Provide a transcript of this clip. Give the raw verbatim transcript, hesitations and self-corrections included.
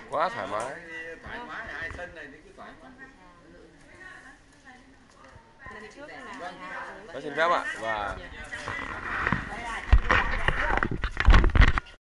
Quá thoải mái. Thoải mái, ai thân này thì cứ thoải mái. Lần trước là Vâng. Tôi xin phép ạ. Và